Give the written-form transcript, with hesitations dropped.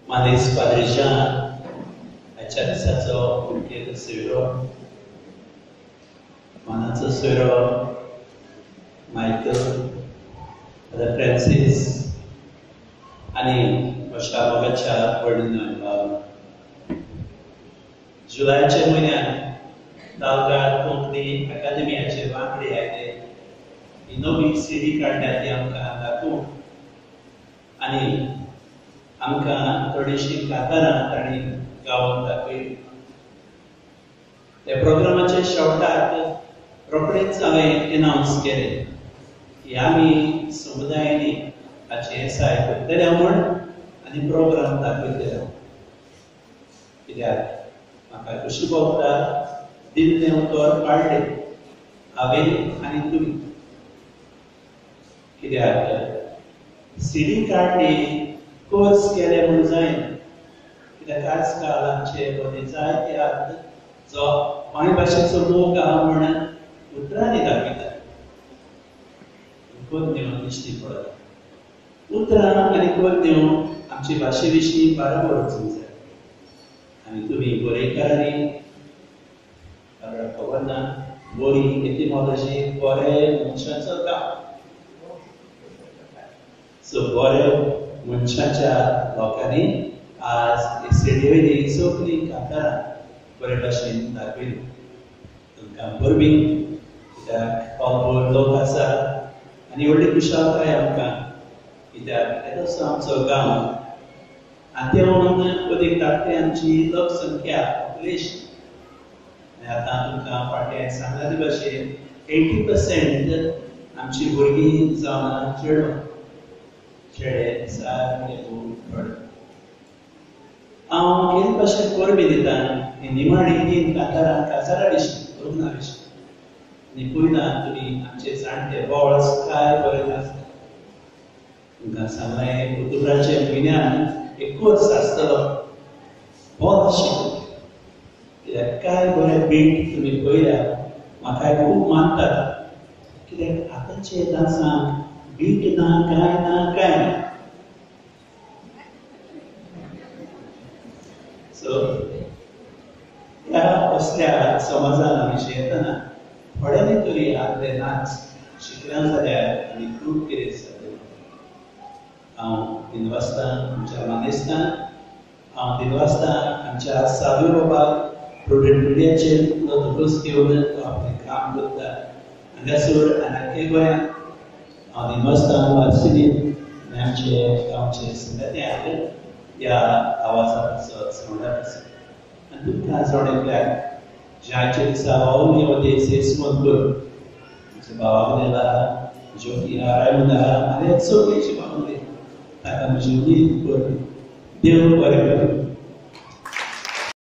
Manis Padrejan, hacia disazo porque soiro, manazo soiro, Michael, Father Francis, आणि वर्षाभराच्या वर्णन जुलैच्या महिन्यात तालुक्यात कोंकणी अकादमीचे वांगडी आयले ही नवी सीडी काढण्यात आमकां दाखोवन आणि आमकां थोडीशी कातारां तांणी गावन दाखयली. त्या प्रोग्रामाच्या शेवटाक रोखडेच हांवें एनाउन्स केलें की आमी समुदायांनी हाची येसाय करतले म्हूण आनी प्रोग्राम दाखयतले. कित्याक म्हाका कशी भोगता दिल्लें उतर काडलें हांवें आनी तुमी. कित्याक सीडी काडली कोर्स केले म्हूण जायना. कित्याक आज काल आमचे बरे जायते आसात जो मायभाशेचो मोग आहा म्हूण उतरांनी दाखयतात. कोंकणी दिश्टी पडटा. उतरां आनी कोंकणी आमचे भाशे विशीं बरोबर वचूंक जाय. आनी तुमी बरयकारांनी खबर ना बरी एटिमॉलॉजी बरे मनशाचो काम. सो बरे मनशाच्या लोकांनी आज सीडीवयली सगळी कातारां बरे भाशेन दाखयली. तुमकां परबी कित्याक हो लोक आसा आनी व्हडली खुशालकाय आमकां. कित्याक येदोसो आमचो गांव आनी ते म्हणून अदीक धाकट्यांची लोकसंख्या पॉप्युलेशन. आनी आतां तुमकां फाटीं सांगला ते भाशेन 80% आमची भुरगीं जावन चेडवां चेडे सारके थोडे. हांव केदी भाशेन परबी दिता ही निमाणी तीन कातारां काजारा विशीं लग्ना विशीं. आनी पयला तुमी आमचे जाणटे बोळ्स काय बरे आसता. तुमकां सांगलें पुर्तुगालच्या म्हयन्यान एक कोर्स आसतलो बोल शिकून. कित्याक काय बरे बीट तुमी पळयल्या म्हाका खूब मानतात. कित्याक आतांचे डान्सांक बीट ना काय ना. सो ह्या असल्या समाजान आमी येतना थोड्यांनी तरी आपले नाच शिकल्या जाल्यार आनी खूब कितें जालें. हांव दिनवासता आमच्या मानेस्तान हांव दिनवासता आमच्या साधू बाबाक प्रोटेंट मिडियाचेर नोटबुक्स घेवन आपलें काम करता. हांगासर आनी गोंयांत हांव दिनवासता वार्सिनीत आनी आमचे गांवचे संगत्याक ह्या आवाजाचो सावंडार आसा. आनी तुमकां जोडयल्याक ज्याचे दिसा हांव ह्यो देस करून आमचे भावा गेला ज्योती रायमन आहा आनी सगळींची भावना ताका म्हजी उदीत कर. देव बरें करूं.